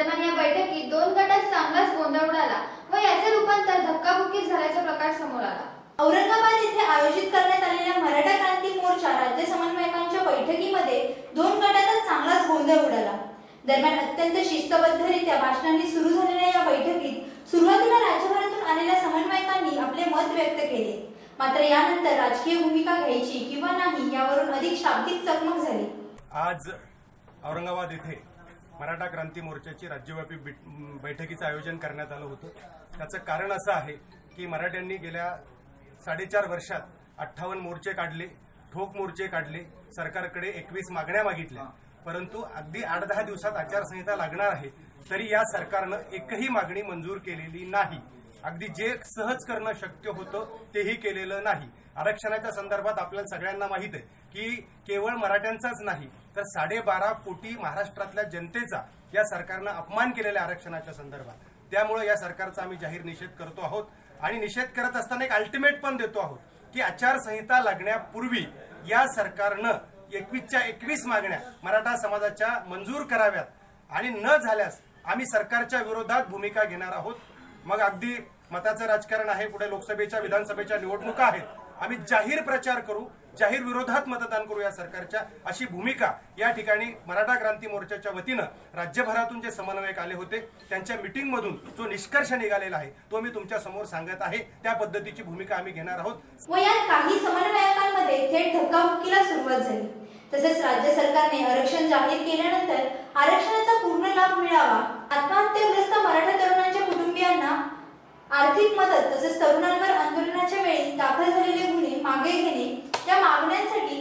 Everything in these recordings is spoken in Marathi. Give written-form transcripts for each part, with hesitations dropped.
दरम्यान या बैठकीत दोन गटात चांगलाच गोंधळ उडाला व याचे रूपांतर धक्काबुक्की झाल्याचा प्रकार समोर आला। औरंगाबाद येथे आयोजित करण्यात आलेल्या मराठा क्रांती मोर्चा राज्य समन्वयकांच्या बैठकीमध्ये दोन गटातच चांगलाच गोंधळ उडाला। दरम्यान अत्यंत शिस्तबद्धरित्या भाषणांनी सुरू झालेल्या या बैठकीत सुरुवातीला राज्यभरातून आलेल्या समन्वयकांनी आपले मत व्यक्त केले, मात्र यानंतर राजकीय भूमिका घ्यायची किंवा नाही यावरून अधिक शाब्दिक चकमक झाली। आज औरंगाबाद येथे मराठा क्रांती मोर्चाची राज्यव्यापी बैठकीचं आयोजन करण्यात आलं होतं। त्याचं कारण असं आहे की मराठ्यांनी गेल्या 4.5 वर्षात 58 मोर्चे काढले, ठोक मोर्चे काढले, सरकारकडे 21 मागण्या मागितल्या, परंतु अगदी 8-10 दिवसात आचारसंहिता लागणार आहे तरी या सरकारनं एकही मागणी मंजूर केलेली नाही। अगदी जे सहज करणं शक्य होतं तेही केलेलं नाही। आरक्षणाच्या संदर्भात आपल्याला सगळ्यांना माहित आहे की केवळ मराठ्यांचाच नाही तर 12.5 कोटी महाराष्ट्रातल्या जनतेचा या सरकारनं अपमान केलेल्या आरक्षणाच्या संदर्भात। त्यामुळे या सरकारचा आम्ही जाहीर निषेध करतो आहोत आणि निषेध करत असताना एक अल्टिमेट पण देतो आहोत की आचारसंहिता लागण्यापूर्वी या सरकारनं 21च्या 21 मागण्या मराठा समाजाच्या मंजूर कराव्यात आणि न झाल्यास आम्ही सरकारच्या विरोधात भूमिका घेणार आहोत। मग अगदी मताचं राजकारण आहे, पुढे लोकसभेच्या विधानसभेच्या निवडणुका आहेत, आम्ही जाहीर प्रचार करू, जाहीर विरोधात मतदान करू या सरकारच्या, अशी भूमिका या ठिकाणी मराठा क्रांती मोर्चाच्या वतीनं राज्यभरातून जे समन्वयक आले होते त्यांच्या मीटिंगमधून जो निष्कर्ष निघालेला आहे तो मी तुमच्या समोर सांगत आहे। त्या पद्धतीची भूमिका आम्ही घेणार आहोत। व यात काही समन्वयकांमध्ये थेट धक्काबुक्कीला सुरुवात झाली। तसेच राज्य सरकारने आरक्षण जाहीर केल्यानंतर आरक्षणाचा पूर्ण लाभ मिळावा, आत्महत्याग्रस्त मराठा तरुणांच्या कुटुंबियांना आर्थिक मदत तसेच तरुणांवर आंदोलनाच्या वेळी दाखल झालेले गुन्हे मागे घेणे या मागण्यांसाठी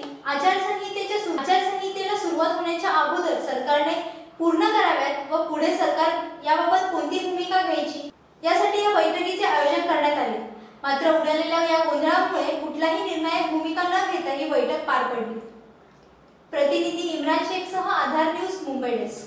आचारसंहितेला सुरुवात होण्याच्या अगोदर सरकारने पूर्ण कराव्यात व पुढे सरकार याबाबत कोणती भूमिका घ्यायची यासाठी या बैठकीचे आयोजन करण्यात आले। मात्र उडालेल्या या गोंधळामुळे कुठलाही निर्णायक भूमिका न घेता ही बैठक पार पडली। प्रतिनिधी इम्रान शेखसह Aadhaar news, Mumbai desk.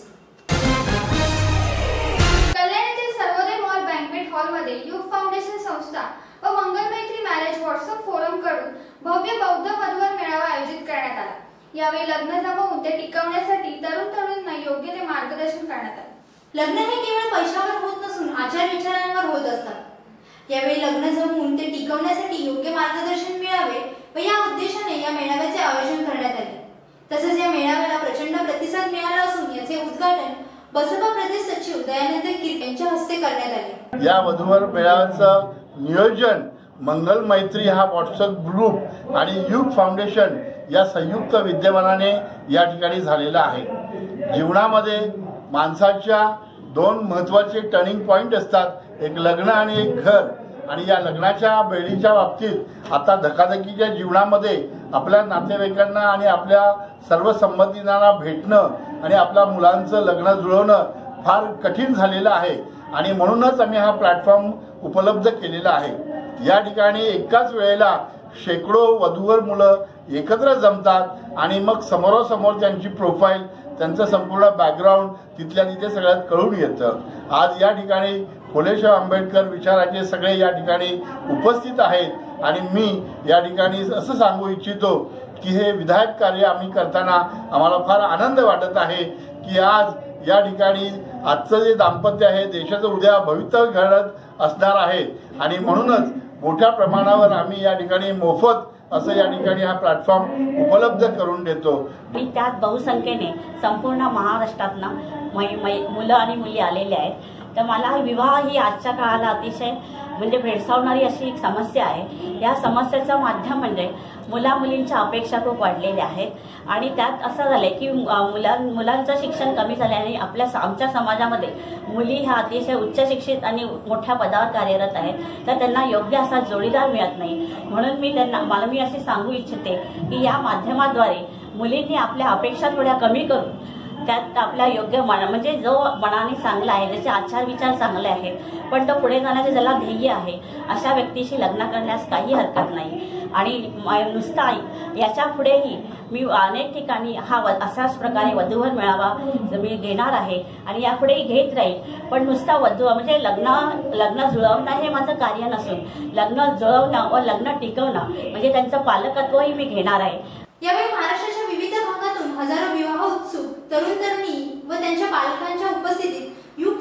Kalyan Sarvoday mall banquet हॉलमध्ये युग फाउंडेशन संस्था व मंगलमैत्री मॅरेज व्हॉट्सअप फोरम कडून भव्य बौद्ध वधूवर मेळावा आयोजित करण्यात आला। यावेळी लग्न जमवून ते टिकवण्यासाठी तरुण तरुणींना योग्य ते मार्गदर्शन करण्यात आले। लग्न हे केवळ पैशावर होत नसून आचार विचारांवर होत असतात। यावेळी लग्न जमवून ते टिकवण्यासाठी योग्य मार्गदर्शन मिळावे व या उद्देशाने या मेळाव्याचे आयोजन करण्यात आले। तसेच या मेळाव्याला प्रचंड प्रतिसाद मिळाला असून याचे उद्घाटन बसपा प्रदेश सचिव दयानंद किर्त यांच्या हस्ते करण्यात आले। या वधूवर मेळाव्याचं नियोजन मंगल मैत्री हा व्हॉट्सअप ग्रुप आणि युग फाउंडेशन या संयुक्त विद्यमानाने या ठिकाणी झालेला आहे। जीवनामध्ये माणसाच्या 2 महत्त्वाचे टर्निंग पॉइंट असतात, एक लग्न आणि एक घर। आणि या लग्नाच्या बेडीच्या बाबतीत आता धकाधकीच्या जीवनामध्ये आपल्या नातेवाईकांना आणि आपल्या सर्व संबंधितांना भेटणं आणि आपल्या मुलांचं लग्न जुळवणं फार कठीण झालेलं आहे आणि म्हणूनच आम्ही हा प्लॅटफॉर्म उपलब्ध केलेला आहे। या ठिकाणी एकाच वेळेला शेकडो वधूवर मुलं एकत्र जमतात आणि मग समोरासमोर त्यांची प्रोफाईल, त्यांचं संपूर्ण बॅकग्राऊंड तिथल्या तिथे सगळ्यात कळून येतं। आज या ठिकाणी फुलेशाह आंबेडकर विचाराचे सगळे या ठिकाणी उपस्थित आहेत आणि मी या ठिकाणी असं सांगू इच्छितो की हे विधायक कार्य आम्ही करताना आम्हाला फार आनंद वाटत आहे की आज या ठिकाणी आजचं जे दाम्पत्य आहे देशाचं उद्या भवितव्य घडत असणार आहे आणि म्हणूनच मोठ्या प्रमाणावर आम्ही या ठिकाणी मोफत असं या ठिकाणी हा प्लॅटफॉर्म उपलब्ध करून देतो। मी त्यात बहुसंख्येने संपूर्ण महाराष्ट्रातनं मुलं आणि मुली आलेले आहेत। तर मला विवाह ही आजच्या काळाला अतिशय म्हणजे भेडसावणारी अशी एक समस्या आहे। या समस्येचं माध्यम म्हणजे मुला-मुलींच्या अपेक्षा खूप वाढलेल्या आहेत आणि त्यात असं झालंय की मुलांचं शिक्षण कमी झाल्याने आमच्या समाजामध्ये मुली ह्या अतिशय उच्च शिक्षित आणि मोठ्या पदावर कार्यरत आहेत, तर त्यांना योग्य असा जोडीदार मिळत नाही। म्हणून मी असे सांगू इच्छिते की या माध्यमाद्वारे मुलींनी आपल्या अपेक्षा थोड्या कमी करून त्यात आपल्या योग्य म्हणजे जो मनाने चांगला आहे, ज्याचे आचार विचार चांगले आहेत पण तो पुढे जाण्याचे ज्याला ध्येय आहे अशा व्यक्तीशी लग्न करण्यास काही हरकत नाही। आणि नुसता याच्या पुढेही मी अनेक ठिकाणी हा अशाच प्रकारे वधूवर मेळावा मी घेणार आहे आणि यापुढेही घेत राहील। पण नुसता वधू म्हणजे लग्न जुळवणं हे माझं कार्य नसून लग्न जुळवणं व लग्न टिकवणं म्हणजे त्यांचं पालकत्वही मी घेणार आहे। यावेळी महाराष्ट्राच्या विविध भागातून हजारो विवाह उत्सुक तरुण तरुणी व त्यांच्या पालकांच्या उपस्थितीत युग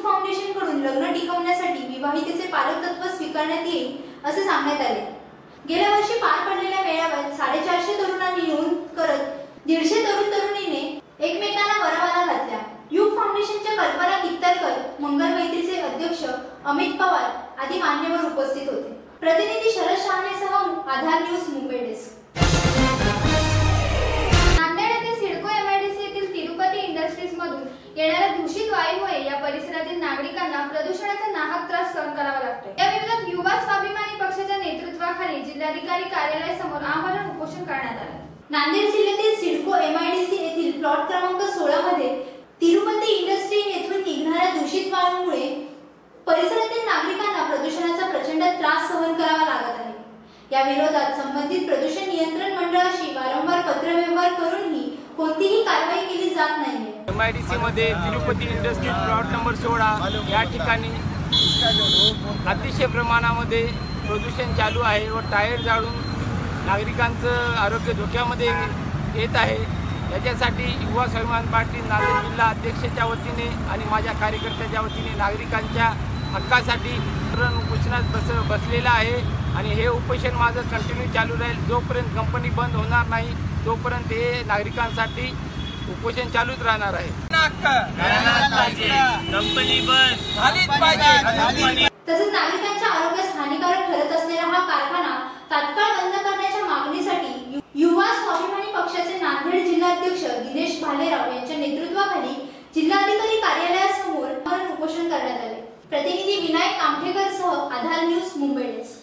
लग्न टिकवण्यासाठी विवाहितेचे पालकत्व स्वीकारण्यात येईल असे सांगण्यात आले। गेल्या वर्षी पार पडलेल्या मेळाव्यात 450 तरुणांनी नोंद करत 150 तरुण तरुणीने एकमेकांना वरमाला घातल्या। युग फाउंडेशनच्या कल्पना कित्तरकर, मंगल मैत्रीचे अध्यक्ष अमित पवार आदी मान्यवर उपस्थित होते। प्रतिनिधी शरद शहाणेसह आधार न्यूज मुंबई डेस्क। नांदेड येथे सिडको एमआयडीसी येथील तिरुपती इंडस्ट्रीज मधून येणाऱ्या दूषित वायूमुळे या परिसरातील नागरिकांना प्रदूषणाचा नाहक त्रास सहन करावा लागतोय। या विरोधात युवा स्वाभिमानी पक्षाच्या नेतृत्वाखाली जिल्हाधिकारी कार्यालयासमोर आमरण उपोषण करण्यात आले। नांदेड जिल्ह्यातील सिडको एमआयडीसी येथील प्लॉट क्रमांक 16 मध्ये तिरुपती इंडस्ट्री येथून निघणाऱ्या दूषित वायूमुळे परिसरातील नागरिकांना प्रदूषणाचा प्रचंड त्रास सहन करावा लागत आहे। या विरोधात संबंधित प्रदूषण नियंत्रण मंडळाशी वारंवार पत्रव्यवहार करूनही कोणतीही कारवाई केली जात नाहीये। एमआयडीसी मध्ये तिरुपती इंडस्ट्री प्लॉट नंबर 16 या ठिकाणी अतिशय प्रमाणामध्ये प्रदूषण चालू आहे व टायर जाळून नागरिकांचं आरोग्य धोक्यामध्ये येत आहे। याच्यासाठी युवा स्वाभिमान पार्टी नांदेड जिल्हा अध्यक्षाच्या वतीने आणि माझ्या कार्यकर्त्याच्या वतीने नागरिकांच्या हक्कासाठी उपोषणात बसलेला आहे आणि हे उपोषण माझं कंटिन्यू चालू राहील। जोपर्यंत कंपनी बंद होणार नाही तोपर्यंत हे नागरिकांसाठी उपोषण चालूच राहणार आहे। कंपनी बंद झालीच पाहिजे। तसेच नागरिकांच्या आरोग्यास हानिकारक ठरत असलेला हा कारखाना तात्काळ बंद करण्याच्या मागणीसाठी युवा स्वाभिमानी पक्षाचे नांदेड जिल्हाध्यक्ष दिनेश भालेराव यांच्या नेतृत्वाखाली जिल्हाधिकारी कार्यालयासमोर आमरण उपोषण करण्यात आले। प्रतिनिधी विनायक कामठेकर सह आधार न्यूज मुंबई डेस्क।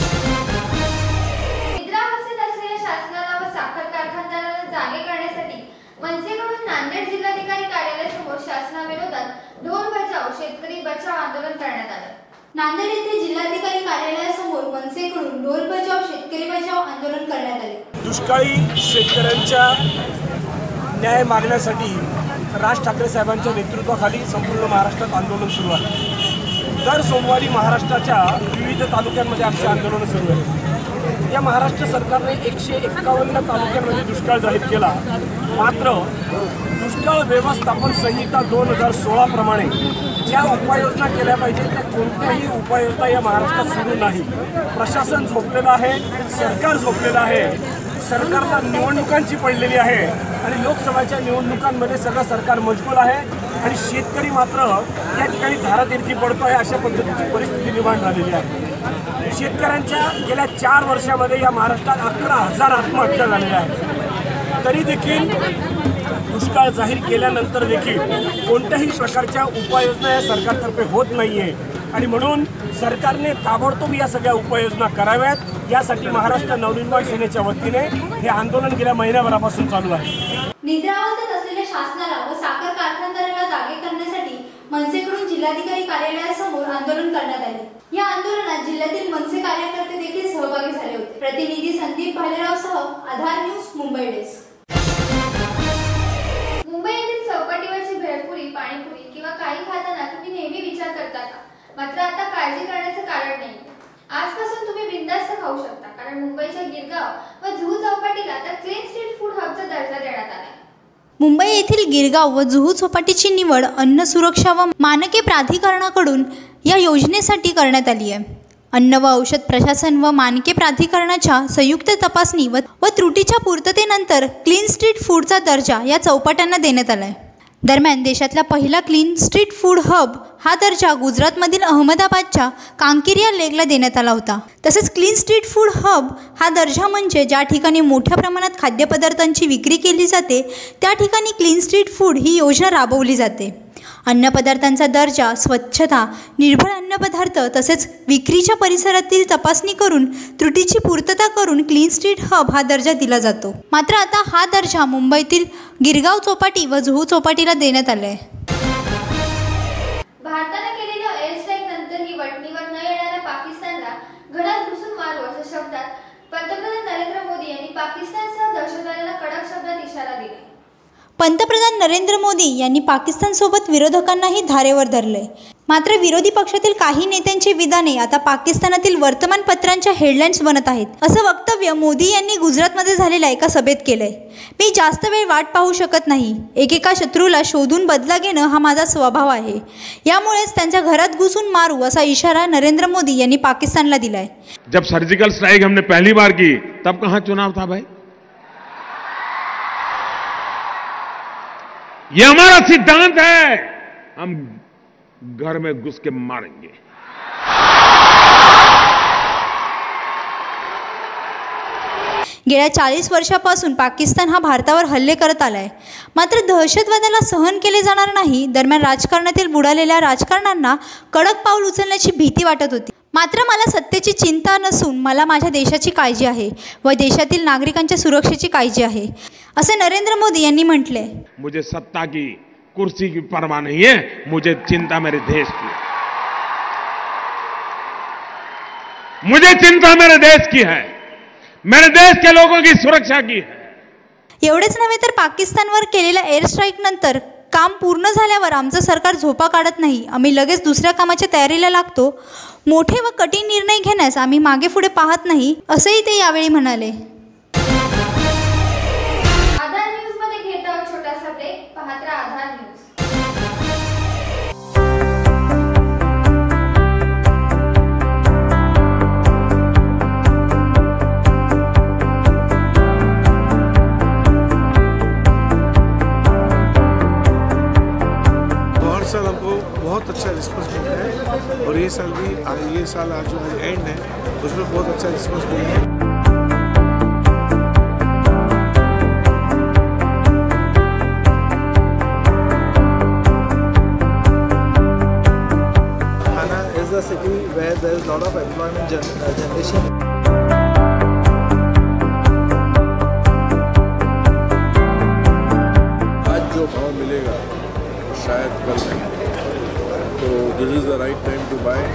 निद्रावस्थेत असलेल्या शासनाला व साखर कारखानदारांना जागे करण्यासाठी मनसेकडून नांदेड जिल्हाधिकारी कार्यालयासमोर शासनाविरोधात ढोल बजाव शेतकरी बचाव आंदोलन करण्यात आले। नांदेड येथे जिल्हाधिकारी कार्यालयासमोर मनसेकडून ढोल बजाव शेतकरी बचाव आंदोलन करण्यात आले। दुष्काळी शेतकऱ्यांच्या न्याय मागण्यासाठी राज ठाकरे साहेबांच्या नेतृत्वाखाली संपूर्ण महाराष्ट्रात आंदोलन सुरू आहे। दर सोमवारी महाराष्ट्राच्या विविध तालुक्यांमध्ये आमचे आंदोलन सुरू आहे। या महाराष्ट्र सरकारने 151 तालुक्यांमध्ये दुष्काळ जाहीर केला, मात्र दुष्काळ व्यवस्थापन संहिता 2016 प्रमाणे ज्या उपाययोजना केल्या पाहिजे त्या कोणत्याही उपाययोजना या महाराष्ट्रात सुरू नाही। प्रशासन झोपलेलं आहे, सरकार झोपलेलं आहे, सरकारला निवडणुकांची पडलेली आहे आणि लोकसभाच्या निवडणुकांमध्ये सगळं सरकार मशगूल आहे आणि शेतकरी मात्र या ठिकाणी धारातीर्थी पडतो आहे अशा पद्धतीची परिस्थिती निर्माण झालेली आहे। शेतकऱ्यांच्या गेल्या 4 वर्षामध्ये या महाराष्ट्रात 11,000 आत्महत्या झालेल्या आहेत। तरी देखील दुष्काळ जाहीर केल्यानंतर देखील कोणत्याही प्रकारच्या उपाययोजना या सरकारतर्फे होत नाहीये आणि म्हणून सरकारने ताबडतोब या सगळ्या उपाययोजना कराव्यात। यासाठी महाराष्ट्र नवनिर्माण सेनेच्या वतीने हे आंदोलन गेल्या महिन्याभरापासून चालू आहे। निद्रावस्थेत असलेल्या शासनाला व साखर कारखानदाराला जागे करण्यासाठी मनसेकडून जिल्हाधिकारी कार्यालयासमोर आंदोलन करण्यात आले। या आंदोलनात जिल्ह्यातील मनसे कार्यकर्ते देखील सहभागी झाले होते। प्रतिनिधी संदीप भालेराव सह आधार न्यूज मुंबई डेस्क। मुंबई येथील चौपाटीवरची भेळपुरी, पाणीपुरी किंवा काही खाताना तुम्ही नेहमी विचार करता का? मात्र आता काळजी करण्याचं कारण नाही। आजपासून तुम्ही बिनधास्त खाऊ शकता, कारण मुंबईच्या गिरगाव व जुहू चौपाटीला आता क्लीन स्ट्रीट फूड हबचा दर्जा देण्यात आला आहे। मुंबई येथील गिरगाव व जुहू चौपाटीची निवड अन्न सुरक्षा व मानके प्राधिकरणाकडून या योजनेसाठी करण्यात आली आहे। अन्न व औषध प्रशासन व मानके प्राधिकरणाच्या संयुक्त तपासणी व त्रुटीच्या पूर्ततेनंतर क्लीन स्ट्रीट फूडचा दर्जा या चौपाट्यांना देण्यात आला आहे। दरम्यान देशातला पहिला क्लीन स्ट्रीट फूड हब हा दर्जा गुजरातमधील अहमदाबादच्या कांकेरिया लेकला देण्यात आला होता। तसेच क्लीन स्ट्रीट फूड हब हा दर्जा म्हणजे ज्या ठिकाणी मोठ्या प्रमाणात खाद्यपदार्थांची विक्री केली जाते त्या ठिकाणी क्लीन स्ट्रीट फूड ही योजना राबवली जाते। अन्नपदार्थांचा दर्जा, स्वच्छता, निर्भळ अन्नपदार्थ तसेच विक्रीच्या परिसरातील तपासणी करून त्रुटीची पूर्तता करून क्लीन स्ट्रीट हब हा दर्जा दिला जातो। मात्र आता हा दर्जा मुंबईतील गिरगाव चौपाटी व जुहू चौपाटीला देण्यात आला आहे। भारताने केलेल्या एअर स्ट्राईक नंतर ही वटणीवर न येणाऱ्या पाकिस्तानला घरात घुसून मारू अशा शब्दात पंतप्रधान नरेंद्र मोदी यांनी पाकिस्तानसह दहशतवाद्यांना कडक शब्दात इशारा दिला। पंतप्रधान नरेंद्र मोदी यांनी पाकिस्तानसोबत विरोधकांनाही धारेवर धरले। मात्र विरोधी पक्षातील काही नेत्यांची विधाने आता पाकिस्तानातील वर्तमानपत्रांच्या हेडलाईन्स बनत आहेत. असं वक्तव्य मोदी यांनी गुजरातमध्ये झालेल्या एका सभेत केलंय. मी जास्त वेळ वाट पाहू शकत नाही. एकेका शत्रूला शोधून बदला घेणं हा माझा स्वभाव आहे. यामुळेच त्यांच्या घरात घुसून मारू असा इशारा नरेंद्र मोदी यांनी पाकिस्तानला दिलाय. जब सर्जिकल स्ट्राइक हमने पहली बार की तब कहां चुनाव था भाई? ये हमारा सिद्धांत है, हम घर में घुस के मारेंगे. गेल्या 40 वर्षापासून पाकिस्तान हा भारतावर हल्ले करत आलाय. मात्र दहशतवादाला सहन केले जाणार नाही. दरम्यान राजकारणातील बुडालेल्या राजकारण्यांना कडक पाऊल उचलण्याची भीती वाटत होती. मात्र मला सत्तेची चिंता नसून मला माझ्या देशाची काळजी आहे व देशातील नागरिकांच्या सुरक्षेची काळजी आहे, असे नरेंद्र मोदी यांनी म्हटले. मुझे सत्ता की कुर्सी की परवाह नहीं है, मुझे चिंता मेरे देश की, मुझे चिंता मेरे देश की है, मेरे देश के लोगों की सुरक्षा की है. एवढेच नव्हे तर पाकिस्तानवर केलेल्या एअर स्ट्राईक नंतर काम पूर्ण झाल्यावर आमचं सरकार झोपा काढत नाही. आम्ही लगेच दुसऱ्या कामाच्या तयारीला लागतो. मोठे व कठीण निर्णय घेण्यास आम्ही मागे पुढे पाहत नाही, असंही ते यावेळी म्हणाले. आधार न्यूज मध्ये घेत आहोत छोटासा ब्रेक. पाहत राहा आधार न्यूज. साल हमको बहुत अच्छा रिस्पॉन्स मिलता है और ये साल भी, ये साल आज जो एंड है उसमें बहुत अच्छा रिस्पॉन्स मिला है. Thana is a city where there is lot of employment generation. आज जो भाव मिलेगा शायद कल नहीं, तो this is the right time to buy.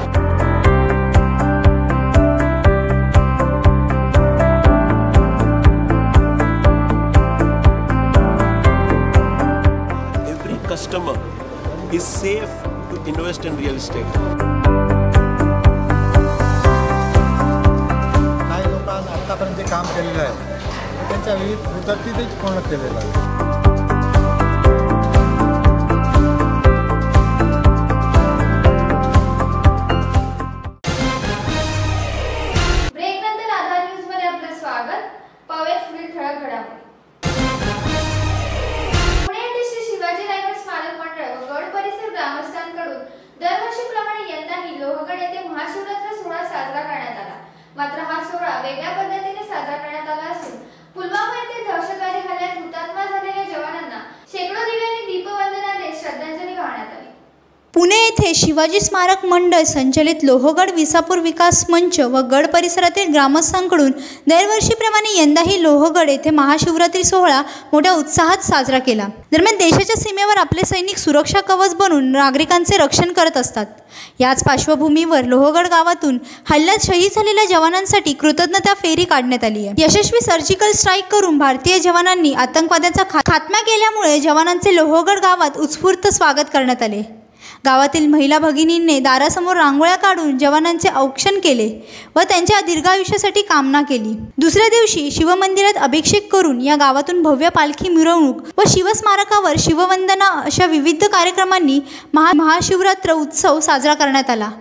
Every customer is safe to invest in real estate. काही लोकांना आतापर्यंत काम केलेलं आहे, त्यांच्या विविध मुदतीतच पूर्ण केलेलं आहे. मात्र हा सोहळा वेगळ्या पद्धतीने साजरा करण्यात आला असून पुलवामा येथे दहशतवादी हल्ल्यात हुतात्मा झालेल्या जवानांना शेकडो दिव्यांनी दीपवंदना देत श्रद्धांजली वाहण्यात आली. पुणे येथे शिवाजी स्मारक मंडळ संचलित लोहगड विसापूर विकास मंच व गड परिसरातील ग्रामस्थांकडून दरवर्षीप्रमाणे यंदाही लोहगड येथे महाशिवरात्री सोहळा मोठ्या उत्साहात साजरा केला. दरम्यान देशाच्या सीमेवर आपले सैनिक सुरक्षा कवच बनून नागरिकांचे रक्षण करत असतात. याच पार्श्वभूमीवर लोहगड गावातून हल्ल्यात शहीद झालेल्या जवानांसाठी कृतज्ञता फेरी काढण्यात आली आहे. यशस्वी सर्जिकल स्ट्राईक करून भारतीय जवानांनी आतंकवाद्यांचा खात्मा केल्यामुळे जवानांचे लोहगड गावात उत्स्फूर्त स्वागत करण्यात आले. गावातील महिला भगिनींनी दारासमोर रांगोळ्या काढून जवानांचे औक्षण केले व त्यांच्या दीर्घायुष्यासाठी कामना केली. दुसऱ्या दिवशी शिवमंदिरात अभिषेक करून या गावातून भव्य पालखी मिरवणूक व शिवस्मारकावर शिववंदना अशा विविध कार्यक्रमांनी महाशिवरात्र उत्सव साजरा करण्यात आला.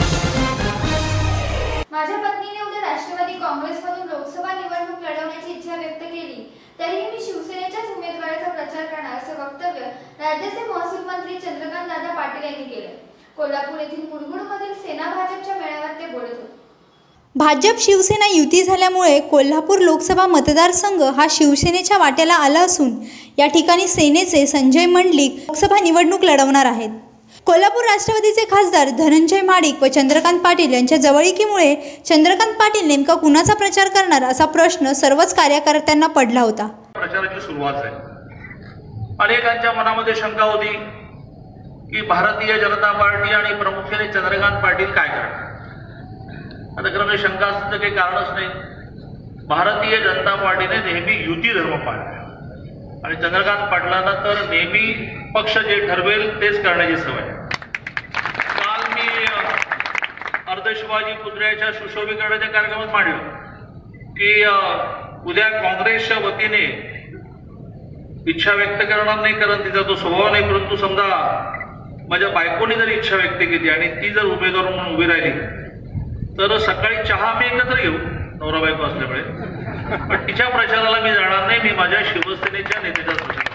माझ्या पत्नीने उद्या राष्ट्रवादी काँग्रेसमधून लोकसभा निवडणूक लढवण्याची इच्छा व्यक्त केली, तरीही मी शिवसेनेच्याच उमेदवाराचा प्रचार करणार, असे वक्तव्य राज्याचे महसूल मंत्री चंद्रकांत दादा पाटील यांनी केले. कोल्हापूर येथील मुरगुडमधील सेना भाजपच्या मेळाव्यात ते बोलत होते. भाजप शिवसेना युती झाल्यामुळे कोल्हापूर लोकसभा मतदारसंघ हा शिवसेनेच्या वाट्याला आला असून या ठिकाणी सेनेचे संजय मंडलिक लोकसभा निवडणूक लढवणार आहेत. कोल्हापूर राष्ट्रवादीचे खासदार धनंजय महाडिक व चंद्रकांत पाटील यांच्या जवळीकीमुळे चंद्रकांत पाटील नेमका कुणाचा प्रचार करणार असा प्रश्न सर्वच कार्यकर्त्यांना पडला होता. प्रचाराची सुरुवात आहे. अनेकांच्या मनामध्ये शंका होती की भारतीय जनता पार्टी आणि प्रमुख्याने चंद्रकांत पाटील काय करणार. आता खरं शंका असण्याचं काही कारणच नाही. भारतीय जनता पार्टीने नेहमी युती धर्म पाळला आणि चंद्रकांत पाटलांना तर नेहमी पक्ष जे ठरवेल तेच करण्याची सवय. अर्धशिवाजी पुतळ्याच्या सुशोभीकरणाच्या कार्यक्रमात मांडलं की उद्या काँग्रेसच्या वतीने इच्छा व्यक्त करणार नाही, कारण तिचा तो स्वभाव नाही, परंतु समजा माझ्या बायकोने जर इच्छा व्यक्त केली आणि ती जर उमेदवार म्हणून उभी राहिली तर सकाळी चहा आम्ही एकत्र घेऊ, नवरा बायको असल्यामुळे, पण तिच्या प्रचाराला मी जाणार नाही, मी माझ्या शिवसेनेच्या नेत्याचा प्रचार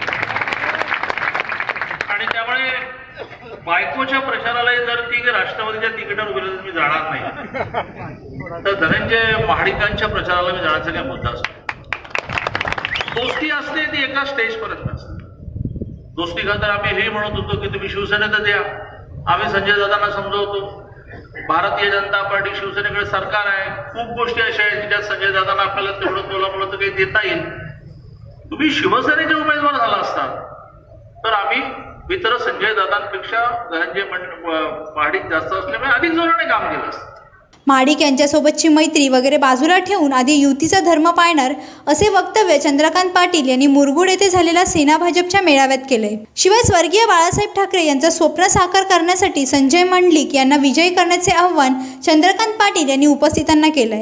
आणि त्यामुळे बायकोच्या प्रचाराला जर ती राष्ट्रवादीच्या तिकिटावर उभी राहिली मी जाणार नाही, तर धनंजय महाडिकांच्या प्रचाराला मी जाण्याचा काही मुद्दा असतो. दोस्ती असते ती एका स्टेजपर्यंत असते. दोस्ती खातर आम्ही हे म्हणत होतो की तुम्ही शिवसेनेत द्या, आम्ही संजय दादांना समजवतो भारतीय जनता पार्टी शिवसेनेकडे सरकार आहे, खूप गोष्टी अशा आहेत ज्यात संजय दादांना आपल्याला तेवढं तोलामुळं तर काही देता येईल. तुम्ही शिवसेनेचे उमेदवार झाला असतात तर आम्ही मित्र संजय दादांपेक्षा धनंजय महाडिक जास्त असल्यामुळे अधिक जोराने काम केलं असतं. महाडिक यांच्यासोबतची मैत्री वगैरे बाजूला ठेवून आधी युतीचा धर्म पाळणार असे वक्तव्य चंद्रकांत पाटील यांनी मुरगुड येथे झालेल्या सेना भाजपच्या मेळाव्यात केले. शिवाय स्वर्गीय बाळासाहेब ठाकरे यांचं स्वप्न साकार करण्यासाठी संजय मंडलिक यांना विजयी करण्याचे आव्हान चंद्रकांत पाटील यांनी उपस्थितांना केलंय.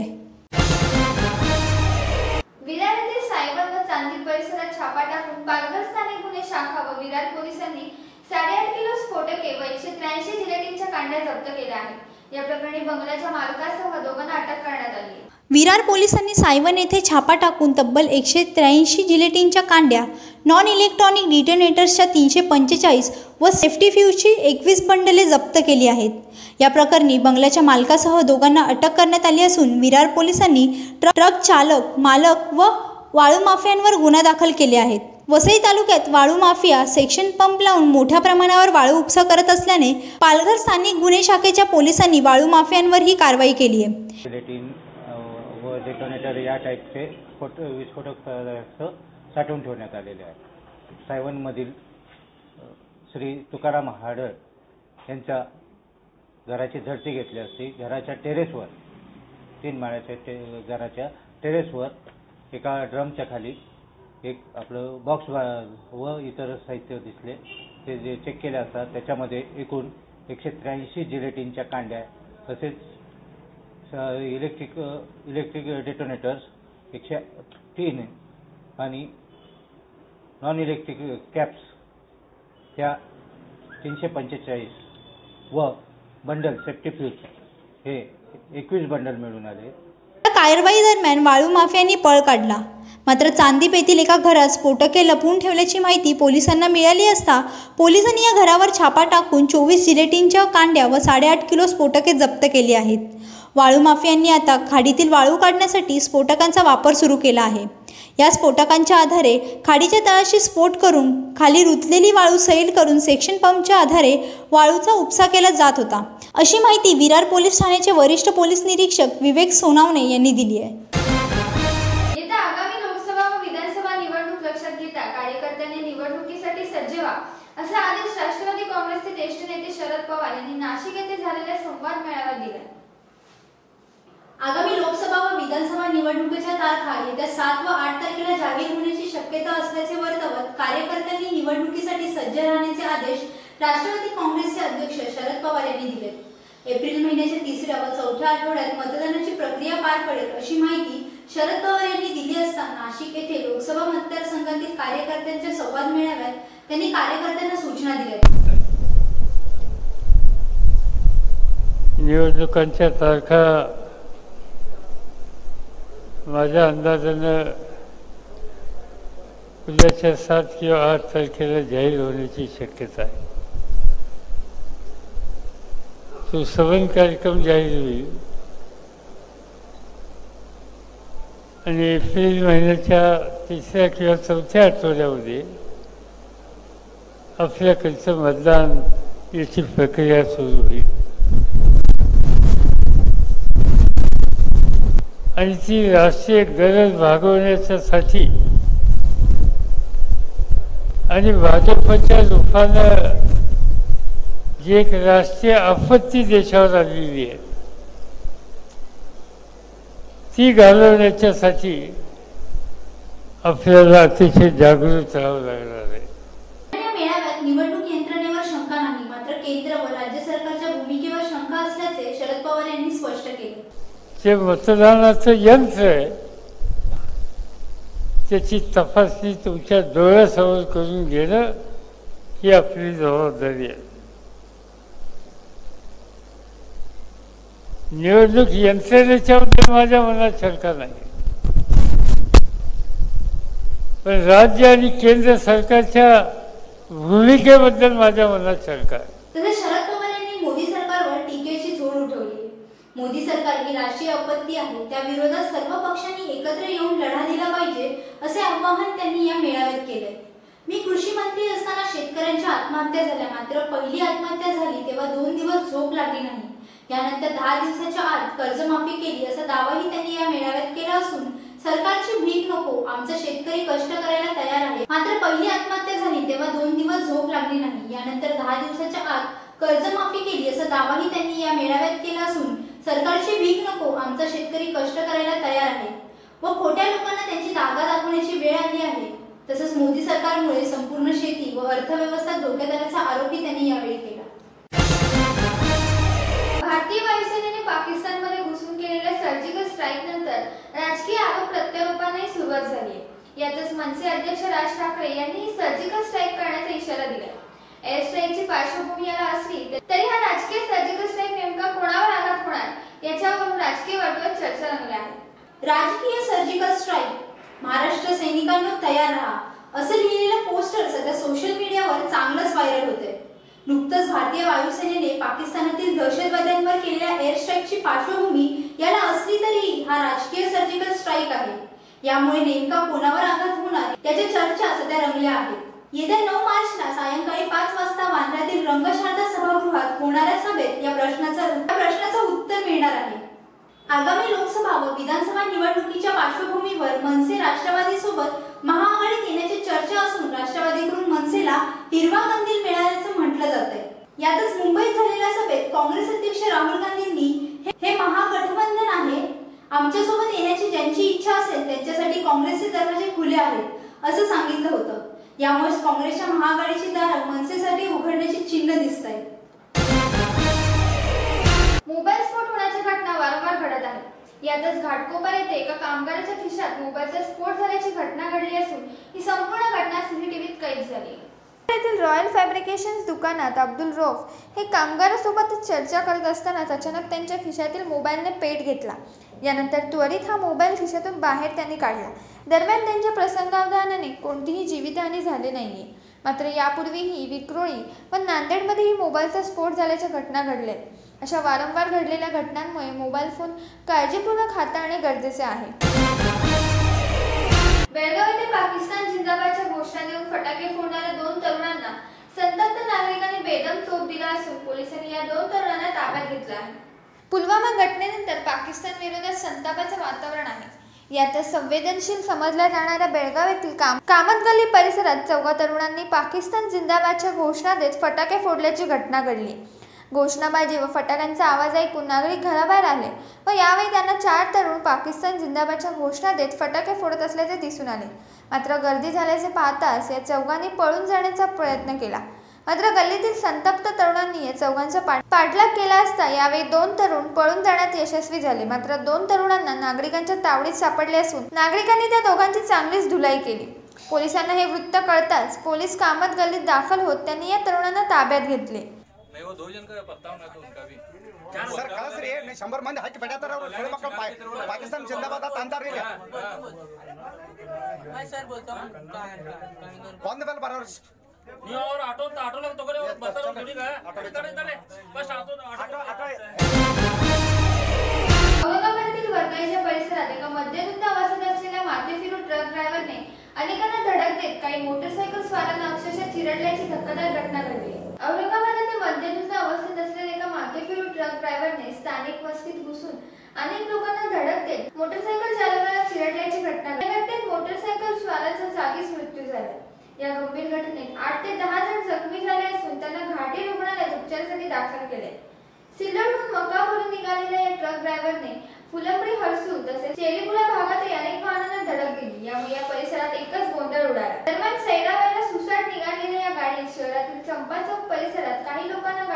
विरार येथील सायबर व चांदी परिसरात छापा टाकून पालघर स्थानिक गुन्हे शाखा व विरार पोलिसांनी 8.5 किलो स्फोटके व 183 जिलेटिनच्या कांड्या जप्त केल्या आहेत. या प्रकरणी बंगल्याच्या मालकासह दोघांना अटक करण्यात आली आहे. विरार पोलिसांनी सायवन येथे छापा टाकून तब्बल 183 जिलेटिनच्या कांड्या, नॉन इलेक्ट्रॉनिक डिटोनेटर्सच्या 345 व सेफ्टी फ्यूजची 21 बंडले जप्त केली आहेत. या प्रकरणी बंगल्याच्या मालकासह दोघांना अटक करण्यात आली असून विरार पोलिसांनी ट्रक चालक, मालक व वाळू माफियांवर गुन्हा दाखल केले आहेत. वसई तालुक्यात वाळू माफिया सेक्शन पंप लावून मोठ्या प्रमाणावर वाळू उपसा करत असल्याने पालघर स्थानिक गुन्हे शाखेच्या पोलिसांनी वाळू माफियांवर ही कारवाई केली आहे. जिलेटिन व डेटोनेटर या टाईपचे विस्फोटक पदार्थ साठवून ठेवण्यात आलेले आहेत. सायवनमधील श्री तुकाराम हाडळ यांच्या घराची झडती घेतली असती. घराच्या टेरेसवर 3 माळ्याच्या घराच्या टेरेसवर एका ड्रमच्या खाली एक आपलं बॉक्स व इतर साहित्य दिसले. ते जे चेक केले असता त्याच्यामध्ये एकूण 183 जिलेटिनच्या कांड्या तसेच इलेक्ट्रिक डेटोनेटर्स 103 आणि नॉन इलेक्ट्रिक कॅप्स त्या 345 व बंडल सेफ्टी फ्यूज हे 21 बंडल मिळून आले. कारवाई दरम्यान वाळू माफियांनी पळ काढला. मात्र चांदीप येथील एका घरात स्फोटके लपवून ठेवल्याची माहिती पोलिसांना मिळाली असता पोलिसांनी या घरावर छापा टाकून 24 जिलेटिनच्या कांड्या व 8.5 किलो स्फोटके जप्त केली आहेत. वाळू माफियांनी आता खाडीतील वाळू काढण्यासाठी स्फोटकांचा वापर सुरू केला आहे. या स्फोटकांच्या आधारे खाडीच्या तळाशी स्फोट करून खाली रुतलेली वाळू सैल करून सेक्शन पंपच्या आधारे वाळूचा उपसा केला जात होता, अशी माहिती विरार पोलीस ठाण्याचे वरिष्ठ पोलीस निरीक्षक विवेक सोनावणे यांनी दिली आहे. येत्या आगामी लोकसभा व विधानसभा निवडणूक लक्षात घेता कार्यकर्त्यांनी निवडणुकीसाठी सज्ज व्हा असा आदेश राष्ट्रवादी काँग्रेसचे ज्येष्ठ नेते शरद पवार यांनी नाशिक येथे झालेल्या संवाद मेळाव्यात दिला. आगामी लोकसभा व विधानसभा निवडणुकीच्या तारखा येत्या 7 व 8 तारखेला जाहीर होण्याची शक्यता असल्याचे वर्तवत कार्यकर्त्यांनी निवडणुकीसाठी सज्ज राहण्याचे आदेश राष्ट्रवादी काँग्रेसचे अध्यक्ष शरद पवार यांनी दिले. एप्रिल महिन्याच्या 3ऱ्या व 4थ्या आठवड्यात मतदानाची प्रक्रिया पार पडेल अशी माहिती शरद पवार यांनी दिली असता नाशिक येथे लोकसभा मतदारसंघातील कार्यकर्त्यांच्या संवाद मेळाव्यात त्यांनी कार्यकर्त्यांना सूचना दिल्या. निवडणुकांच्या तारखा माझ्या अंदाजानं उद्याच्या 7 किंवा 8 तारखेला जाहीर होण्याची शक्यता आहे. तो सवन कार्यक्रम जाहीर होईल आणि एप्रिल महिन्याच्या 3ऱ्या किंवा 4थ्या आठवड्यामध्ये आपल्याकडचं मतदान याची प्रक्रिया सुरू होईल आणि ती राष्ट्रीय गरज भागवण्यासाठी आणि भाजपच्या रूपानं जी एक राष्ट्रीय आपत्ती देशावर आलेली आहे ती घालवण्याच्यासाठी आपल्याला अतिशय जागृत राहावं लागणार आहे. या मेळाव्यात निवडणूक यंत्रणेवर शंका नाही, मात्र मात्र केंद्र व राज्य सरकारच्या भूमिकेवर शंका असल्याचे शरद पवार यांनी स्पष्ट केले. जे मतदानाचं यंत्र आहे त्याची तपासणी तुमच्या डोळ्यासमोर करून घेणं ही आपली जबाबदारी आहे. निवडणूक यंत्रणेच्याबद्दल माझ्या मनात शंका नाही, पण राज्य आणि केंद्र सरकारच्या भूमिकेबद्दल माझ्या मनात शंका आहे. तसेच शरद पवार यांनी मोदी सरकारवर टीकेची झोड उठवली. मोदी सरकार ही राष्ट्रीय आपत्ती आहे, त्या विरोधात सर्व पक्षांनी एकत्र येऊन लढा दिला पाहिजे असे आवाहन त्यांनी या मेळाव्यात केले. मी कृषी मंत्री असताना शेतकऱ्यांच्या आत्महत्या झाल्या, मात्र पहिली आत्महत्या झाली तेव्हा 2 दिवस झोप लागली नाही. यानंतर 10 दिवसाच्या आत कर्जमाफी केली असा दावाही त्यांनी या मेळाव्यात केला असून सरकारची भीक नको, आमचा शेतकरी कष्ट करायला तयार आहे. मात्र पहिली आत्महत्या झाली तेव्हा 2 दिवस झोप लागली नाही. यानंतर 10 दिवसाच्या आत कर्जमाफी केली असा दावाही त्यांनी या मेळाव्यात केला असून सरकारची भीक नको, आमचा शेतकरी कष्ट करायला तयार आहे व खोट्या लोकांना त्यांची जागा दाखवण्याची वेळ आली आहे. तसंच मोदी सरकारमुळे संपूर्ण शेती व अर्थव्यवस्था धोक्यात आल्याचा आरोपही त्यांनी यावेळी केला. भारतीय वायुसेनेने पाकिस्तानमध्ये घुसून केलेल्या सर्जिकल स्ट्राईक नंतर राजकीय आरोप प्रत्यारोपांनाही सुरुवात झाली आहे. यातच मनसे अध्यक्ष राज ठाकरे यांनी सर्जिकल स्ट्राईक करण्याचा इशारा दिला. एअर स्ट्राईकची पार्श्वभूमी याला असली तरी हा राजकीय सर्जिकल स्ट्राईक नेमका कोणावर आघात होणार याच्यावरून राजकीय वर्तुळात चर्चा रंगली आहे. राजकीय सर्जिकल स्ट्राईक, महाराष्ट्र सैनिकांनो तयार राहा असं लिहिलेलं पोस्टर सध्या सोशल मीडियावर चांगलंच व्हायरल होतंय. नुकतंच भारतीय वायुसेनेने पाकिस्तानातील दहशतवाद्यांवर केलेल्या एअर स्ट्राईकची पार्श्वभूमी याला असली तरी हा राजकीय सर्जिकल स्ट्राईक आहे. यामुळे नेमका कोणावर आघात होणार याच्या चर्चा सध्या रंगल्या आहेत. येत्या 9 मार्चला सायंकाळी 5 वाजता वांद्र्यातील रंगशारदा सभागृहात होणाऱ्या सभेत या प्रश्नाचं उत्तर मिळणार आहे. आगामी लोकसभा व विधानसभा निवडणुकीच्या पार्श्वभूमीवर मनसे राष्ट्रवादी सोबत महाआघाडीत येण्याची चर्चा असून राष्ट्रवादीकडून मनसेला हिरवा कंदील मिळाल्याचं म्हटलं जातंय. यातच मुंबईत झालेल्या सभेत काँग्रेस अध्यक्ष राहुल गांधींनी हे महागठबंधन आहे, आमच्यासोबत येण्याची ज्यांची इच्छा असेल त्यांच्यासाठी काँग्रेसचे दरवाजे खुले आहेत असं सांगितलं होतं. यामुळे काँग्रेसच्या महाआघाडीची दारं मनसेसाठी उघडण्याची चिन्ह दिसत आहेत. मोबाईल स्फोट होण्याच्या घटना वारंवार घडत आहेत. यातच घाटकोपर येथे एका कामगाराच्या खिशात मोबाईलचा स्फोट झाल्याची घटना घडली असून ही संपूर्ण घटना सीसीटीव्हीत कैद झाली. येथील रॉयल फॅब्रिकेशन्स दुकानात अब्दुल रौफ हे कामगारासोबत चर्चा करत असतानाच अचानक त्यांच्या खिशातील मोबाईलने पेट घेतला. यानंतर त्वरित हा मोबाईल खिशातून बाहेर त्यांनी काढला. दरम्यान त्यांच्या प्रसंगावधानाने कोणतीही जीवितहानी झाली नाहीये. मात्र यापूर्वीही विक्रोळी व नांदेडमध्येही मोबाईलचा स्फोट झाल्याच्या घटना घडल्या. अशा वारंवार घडलेल्या घटनांमुळे मोबाईल फोन काळजीपूर्वक हाताळणे गरजेचे आहे. बेळगाव येथे पाकिस्तान जिंदाबादच्या घोषणा देऊन फटाके फोडणाऱ्या 2 तरुणांना संतप्त नागरिकांनी बेदम चोप दिला असून पोलिसांनी या 2 तरुणांना ताब्यात घेतलं आहे. पुलवामा घटनेनंतर पाकिस्तान विरोधात संतापाचे वातावरण आहे. यातच संवेदनशील समजल्या जाणाऱ्या बेळगाव येथील कामत गल्ली परिसरात 4 तरुणांनी पाकिस्तान जिंदाबादच्या घोषणा देत फटाके फोडल्याची घटना घडली. घोषणाबाजी व फटाक्यांचा आवाज ऐकून नागरिक घराबाहेर आले व यावेळी त्यांना 4 तरुण पाकिस्तान जिंदाबादच्या घोषणा देत फटाके फोडत असल्याचे दिसून आले. मात्र गर्दी झाल्याचे पाहताच या 4 पळून जाण्याचा प्रयत्न केला. मात्र गल्लीतील संतप्त तरुणांनी या 4 पाठलाग केला असता यावेळी 2 तरुण पळून जाण्यात यशस्वी झाले. मात्र 2 तरुणांना नागरिकांच्या तावडीत सापडले असून नागरिकांनी त्या दोघांची चांगलीच धुलाई केली. पोलिसांना हे वृत्त कळताच पोलीस कामत गल्लीत दाखल होत त्यांनी या तरुणांना ताब्यात घेतले. वो 2 जन का पता होना तो उनका भी सर खास रे ने 100 मंदी हाकी पड्या तर थोडे पक्का पाकिस्तान जिंदाबाद तांतार रे मैं सर बोलता हूं कौन बेल बराबर नहीं और ऑटो लग तो करे बता रहा थोड़ी का करे बस ऑटो औरंगाबादतील वरगाईच्या परिसरात एका मध्यधुंद अवस्थेत असलेल्या माथेफिरू ट्रक ड्रायव्हरने अनेकांना धडक देत काही मोटरसायकल स्वारांना अक्षरशः चिरडल्याची धक्कादायक घटना घडली. औरंगाबाद येथे मध्यधुंद अवस्थेत असलेल्या एका माथेफिरू ट्रक ड्रायव्हरने स्थानिक वस्तीत घुसून अनेक लोकांना धडक देत मोटरसायकल चालकाला चिरडल्याची घटना घडली. या घटनेत मोटरसायकल स्वाराचा जागीच मृत्यू झाला. या गंभीर घटनेत 8 ते 10 जण जखमी झाले असून त्यांना घाटी रुग्णालयात उपचारासाठी दाखल केले. सिल्लोडहून मकावरून निघालेल्या या ट्रक ड्रायव्हरने फुलंब्री हर्सू तसेच चेलीपुरा भागातही अनेक वाहनांना धडक दिली. यामुळे या परिसरात एकच गोंधळ उडाला. दरम्यान सैराबाईला सुसाट निघालेल्या या गाडीत शहरातील चंपा चौक परिसरात काही लोकांना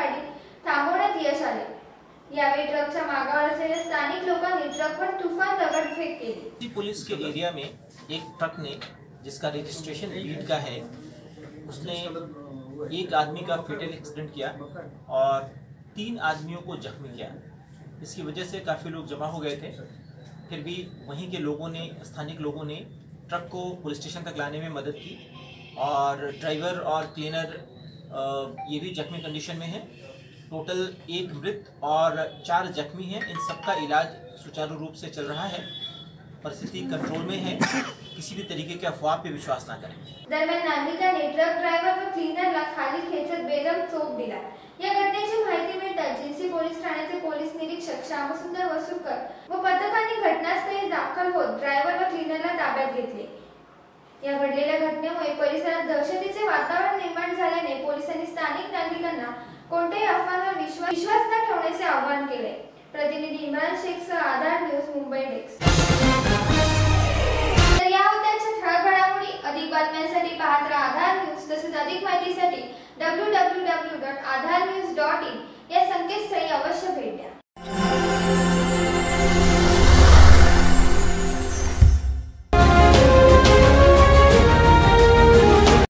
यावेळी ट्रकच्या मागावर असलेल्या स्थानिक लोकांनी ट्रकवर तुफान दगडफेक केली। पुलिस के एरिया में एक ट्रक ने, जिसका रजिस्ट्रेशन बीट का है, उसने एक आदमी का फेटल एक्सीडेंट किया और 3 आदमियों को जख्मी किया। इसकी वजह से काफ़ी लोग जमा हो गए थे। फिर भी वहीं के लोगों ने, स्थानिक लोगों ने ट्रक को पुलिस स्टेशन तक लाने में मदद की और ड्राइवर और क्लीनर ये भी जख्मी कंडीशन में है। टोटल 1 मृत और 4 जख्मी हैं। इन सबका इलाज सुचारू रूप से चल रहा है। परिस्थिति कंट्रोल में है। किसी भी तरीके के अफवाह पे विश्वास ना करें। दरम्यान नागरिकांनी ट्रक ड्रायव्हर व क्लीनरला खाली खेचत बेदम चोप दिला। या घटनेची माहिती मिळताच जिन्सी पोलीस ठाण्याचे पोलीस निरीक्षक श्यामसुंदर वसुकर व पथकांनी घटनास्थळी दाखल होत ड्रायव्हर व क्लीनरला ताब्यात घेतले। या घडलेल्या घटनेमुळे परिसरात दहशतीचे वातावरण निर्माण झाल्याने पोलिसांनी स्थानिक नागरिकांना कोणत्याही अफवांवर विश्वास न ठेवण्याचे आवाहन केले। प्रतिनिधी इम्रान शेखसह